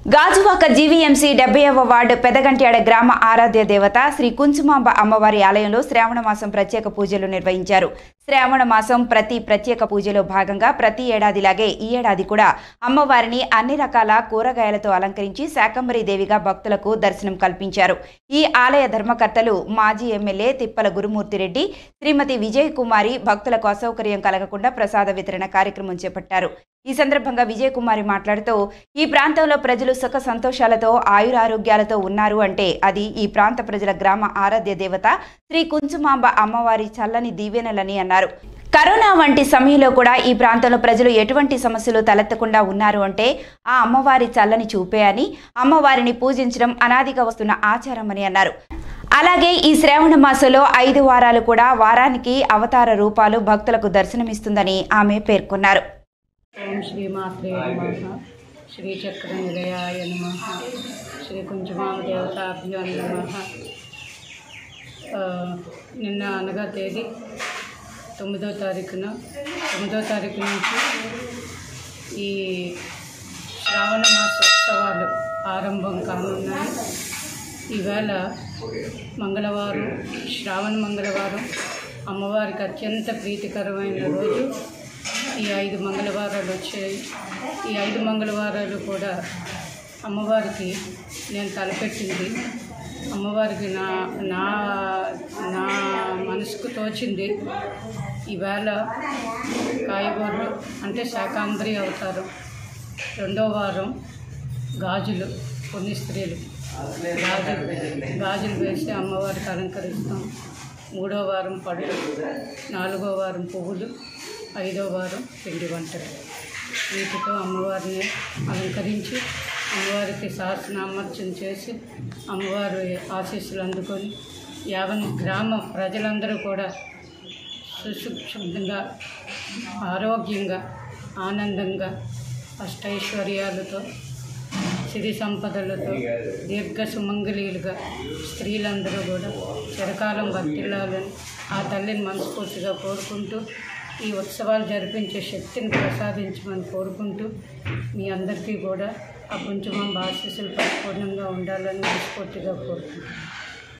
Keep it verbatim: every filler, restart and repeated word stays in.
Gajuwaka GVMC డెబ్బైవ ward Pedagantyada గ్రామ ఆరాధ్య దేవత శ్రీ కుంచుమాంబ అమ్మవారి ఆలయంలో శ్రావణ మాసం ప్రత్యేక పూజలు నిర్వహించారు. శ్రావణ మాసం ప్రతి ప్రత్యేక పూజలో భాగంగా ప్రతి ఏడాదిలాగే ఈ ఏడాది కూడా అమ్మవారిని అన్ని రకాల కూరగాయలతో అలంకరించి శాకంబరి దేవిగా భక్తులకు దర్శనం కల్పించారు. ఈ ఆలయ ధర్మకర్తలు మాజీ ఎమ్మెల్యే తిప్పల గురుమూర్తిరెడ్డి, శ్రీమతి విజయ్ కుమారి భక్తులకు అసౌకర్యం కలగకుండా ప్రసాద వితరణ కార్యక్రమం చేపట్టారు. ఈ సందర్భంగా విజయ్ కుమారి మాట్లాడుతూ, ఈ ప్రాంతంలో ప్రజలు సుఖ సంతోషాలతో ఆయురారోగ్యాలతో ఉన్నారు అంటే అది ఈ ప్రాంత ప్రజల గ్రామ ఆరాధ్య దేవత శ్రీ కుంచుమాంబ అమ్మవారి చల్లని దీవెనలని అన్నారు. కరోనా వంటి సమయంలో కూడా ఈ ప్రాంతంలో ప్రజలు ఎటువంటి సమస్యలు తలెత్తకుండా ఉన్నారు అంటే ఆ అమ్మవారి చల్లని చూపే అని, అమ్మవారిని పూజించడం అనాదిగా వస్తున్న ఆచారం అని అన్నారు. అలాగే ఈ శ్రావణ మాసంలో ఐదు వారాలు కూడా వారానికి అవతార రూపాలు భక్తులకు దర్శనమిస్తుందని ఆమె పేర్కొన్నారు. ఓం శ్రీ మాత్రే నమః. శ్రీ చక్ర నిలయాయ నమః. శ్రీ కుంచుమాంబ దేవతాభ్యో నమః. నిన్న అనగా తేదీ తొమ్మిదో తారీఖున తొమ్మిదో తారీఖు నుంచి ఈ శ్రావణ మాసోత్సవాలు ఆరంభం కానున్నాయి. ఈవేళ మంగళవారం, శ్రావణ మంగళవారం, అమ్మవారికి అత్యంత ప్రీతికరమైన రోజు. ఈ ఐదు మంగళవారాలు వచ్చాయి. ఈ ఐదు మంగళవారాలు కూడా అమ్మవారికి నేను తలపెట్టింది. అమ్మవారికి నా నా నా మనసుకు తోచింది. ఈవేళ కాయగూరలు అంటే శాకాంబరి అవతారం. రెండో వారం గాజులు, కొన్ని స్త్రీలు గాజులు గాజులు వేసి అమ్మవారికి అలంకరిస్తాం. మూడో వారం పళ్ళు, నాలుగో వారం పువ్వులు, ఐదో వారం పిండి వంటలు. వీటితో అమ్మవారిని అలంకరించి అమ్మవారికి సహస్రనామార్చన చేసి అమ్మవారి ఆశీస్సులు అందుకొని యావన్ గ్రామ ప్రజలందరూ కూడా సుశుద్ధంగా, ఆరోగ్యంగా, ఆనందంగా, అష్టైశ్వర్యాలతో, సిరి సంపదలతో, దీర్ఘ సుమంగళీలుగా స్త్రీలందరూ కూడా చిరకాలం వర్తిల్లాలని ఆ తల్లిని మనస్ఫూర్తిగా కోరుకుంటూ ఈ ఉత్సవాలు జరిపించే శక్తిని ప్రసాదించమని కోరుకుంటూ మీ అందరికీ కూడా ఆ కుంచుమాంబ ఆశీస్సులు పరిపూర్ణంగా ఉండాలని మనస్ఫూర్తిగా కోరుకుంటున్నాను.